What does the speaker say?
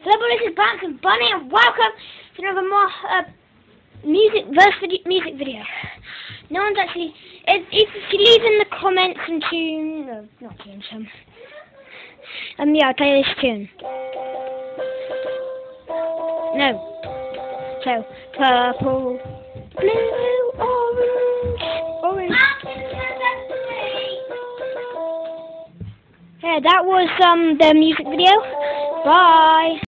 Hello, this is Bouncing Bunny, and welcome to another more music video. No one's actually. If you leave in the comments and tune, no, not tune some. Yeah, I'll play this tune. No. So purple, blue, orange. Yeah, that was the music video. Bye.